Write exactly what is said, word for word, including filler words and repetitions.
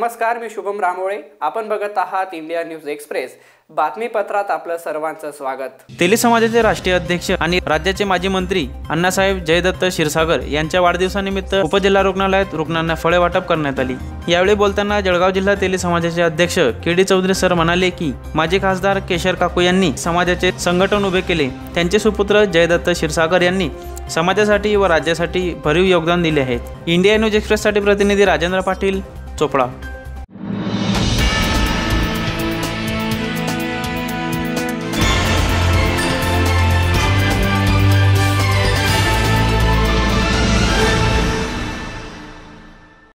नमस्कार, मी शुभम रामोळे. आपण बघत आहात इंडिया न्यूज एक्सप्रेस. बातमीपत्रात आपलं सर्वांचं स्वागत. तेली समाजाचे राष्ट्रीय अध्यक्ष आणि राज्याचे माजी मंत्री अण्णासाहेब जयदत्त क्षीरसागर यांच्या वाढदिवसानिमित्त उपजिल्हा रुग्णालयात रुग्णांना फळे वाटप करण्यात आली. यावेळी बोलताना जळगाव जिल्हा तेली समाजाचे अध्यक्ष के डी चौधरी सर म्हणाले की माजी खासदार केशर काकू यांनी समाजाचे संघटन उभे केले. त्यांचे सुपुत्र जयदत्त क्षीरसागर यांनी समाजासाठी व राज्यासाठी भरीव योगदान दिले आहे. इंडिया न्यूज एक्सप्रेससाठी प्रतिनिधी राजेंद्र पाटील, चोपडा.